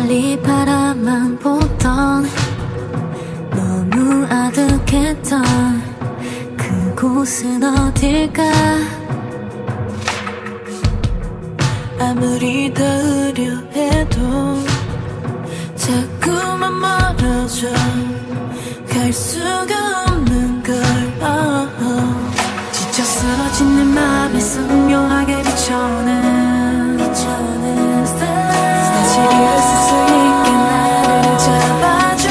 멀리 바라만 보던 너무 아득했던 그곳은 어딜까. 아무리 닿으려 해도 자꾸만 멀어져 갈 수가 없는 걸. 지쳐 쓰러진 내 맘에 선명하게 비춰오는 다시 일어설 수 있게 나를 잡아줘.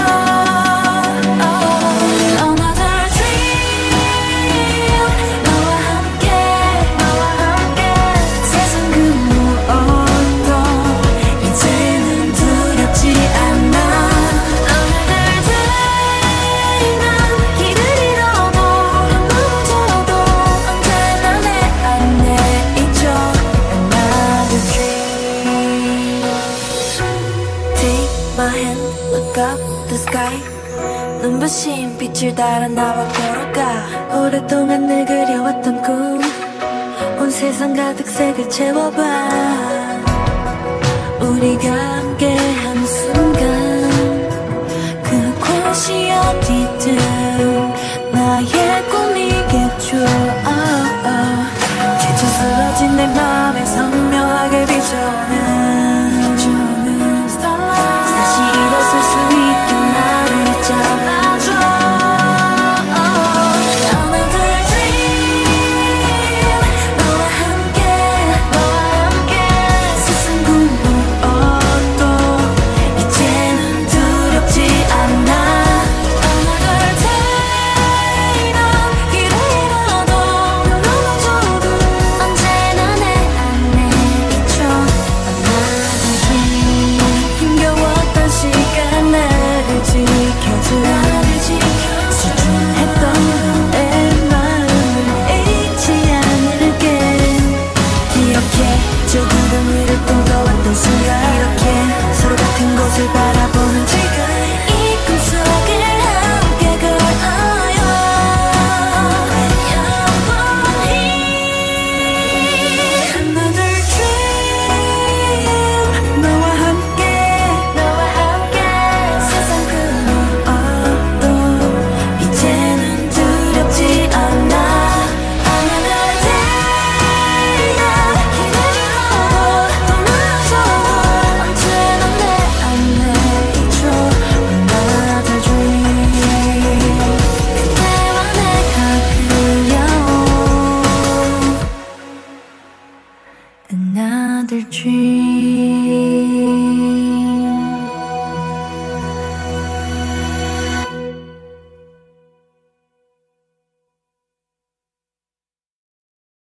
Another dream 너와 함께 세상 그 무엇도 이제는 두렵지 않아. Another day 난 길을 잃어도 넘어져도 언제나 내 안에 있죠. Another dream. Take my hand, look up the sky. 눈부신 빛을 따라 나와 걸어가. 오랫동안 늘 그려왔던 꿈 온 세상 가득 색을 채워봐. 우리가 함께하는 순간 그곳이 어디든 나의 꿈이겠죠. 지쳐 쓰러진 내 맘에 선명하게 비춰오는 다시 일어설 수 있게 나를 잡아줘. Another dream 너와 함께 세상 그 무엇도 이제는 두렵지 않아. Another day 난 길을 잃어도 넘어져도 언제나 내 안에 있죠. Another dream. 힘겨웠던 시간 나를 지켜줘. 소중했던 내 마음을 잊지 않을게. 기억해 저 구름 위를 꿈꿔왔던 순간. 이렇게 서로 같은 곳을 바라보는 지금 이 꿈속을 함께 걸어요. 영원히. Another dream 너와 함께 세상 그 무엇도 이제는 두렵지 않아. Another day 난 길을 잃어도 넘어져도 언제나 내 안에 있죠. Another dream. 그대와 내가 그려온 Another dream.